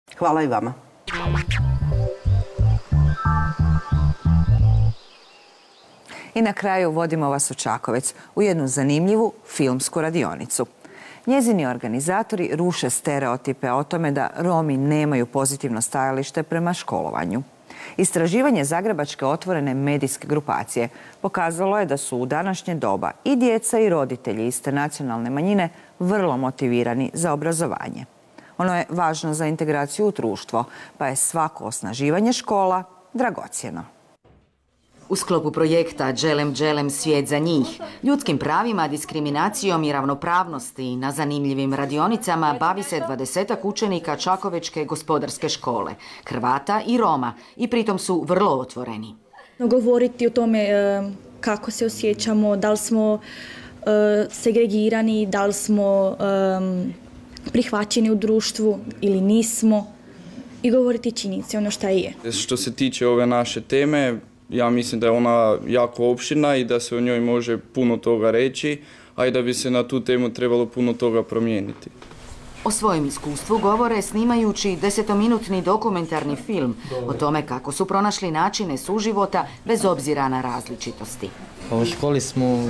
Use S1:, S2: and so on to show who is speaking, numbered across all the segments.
S1: Hvala i vama.
S2: I na kraju vodimo vas u Čakovec, u jednu zanimljivu filmsku radionicu. Njezini organizatori ruše stereotipe o tome da Romi nemaju pozitivno stajalište prema školovanju. Istraživanje Zagrebačke otvorene medijske grupacije pokazalo je da su u današnje doba i djeca i roditelji iste nacionalne manjine vrlo motivirani za obrazovanje. Ono je važno za integraciju u društvo, pa je svako osnaživanje škola dragocjeno.
S3: U sklopu projekta Đelem Đelem svijet za njih, ljudskim pravima, diskriminacijom i ravnopravnosti na zanimljivim radionicama bavi se 20 učenika Čakovečke gospodarske škole, Hrvata i Roma, i pritom su vrlo otvoreni.
S4: Govoriti o tome kako se osjećamo, da li smo segregirani, da li smo prihvaćeni u društvu ili nismo, i govoriti činjenice, ono šta je.
S5: Što se tiče ove naše teme, ja mislim da je ona jako opširna i da se o njoj može puno toga reći, a i da bi se na tu temu trebalo puno toga promijeniti.
S3: O svojem iskustvu govore snimajući 10-minutni dokumentarni film o tome kako su pronašli načine suživota bez obzira na različitosti.
S6: U školi smo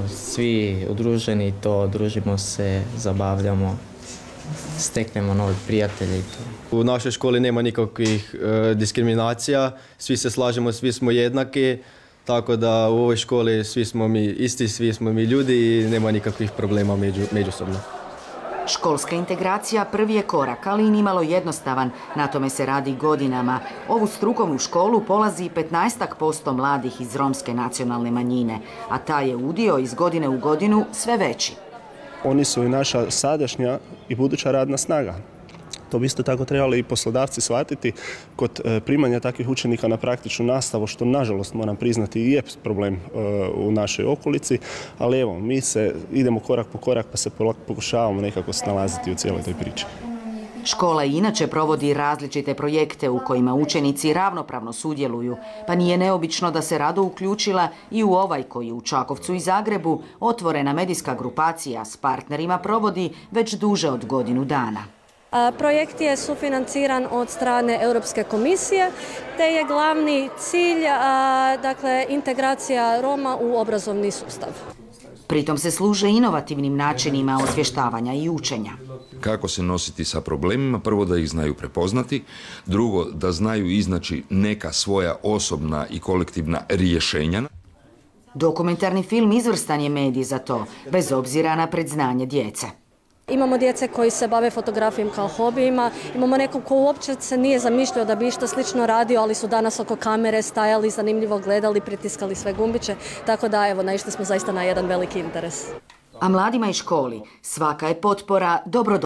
S6: svi udruženi, družimo se, zabavljamo, steknemo novi prijatelji.
S7: U našoj školi nema nikakvih diskriminacija, svi se slažemo, svi smo jednaki, tako da u ovoj školi svi smo mi isti, svi smo mi ljudi i nema nikakvih problema međusobno.
S3: Školska integracija prvi je korak, ali i nimalo jednostavan. Na tome se radi godinama. Ovu strukovnu školu polazi 15% mladih iz romske nacionalne manjine, a taj je udio iz godine u godinu sve veći.
S8: Oni su i naša sadašnja i buduća radna snaga. To bi isto tako trebali i poslodavci shvatiti kod primanja takvih učenika na praktičnu nastavu, što nažalost moram priznati i je problem u našoj okolici, ali evo, mi idemo korak po korak pa se pokušavamo nekako snalaziti u cijeloj toj priči.
S3: Škola i inače provodi različite projekte u kojima učenici ravnopravno sudjeluju, pa nije neobično da se rado uključila i u ovaj koji u Čakovcu i Zagrebu otvorena medijska grupacija s partnerima provodi već duže od godinu dana.
S9: Projekt je sufinanciran od strane Europske komisije, te je glavni cilj integracija Roma u obrazovni sustav.
S3: Pritom se služe inovativnim načinima osvještavanja i učenja.
S10: Kako se nositi sa problemima? Prvo, da ih znaju prepoznati, drugo, da znaju iznaći neka svoja osobna i kolektivna rješenja.
S3: Dokumentarni film izvrstan je medij za to, bez obzira na predznanje djece.
S9: Imamo djece koji se bave fotografijom kao hobijima, imamo nekog ko uopće se nije zamišljao da bi išta slično radio, ali su danas oko kamere stajali, zanimljivo gledali, pritiskali sve gumbiće, tako da evo, naišli smo zaista na jedan veliki interes.
S3: A mladima i školi svaka je potpora dobrodošla.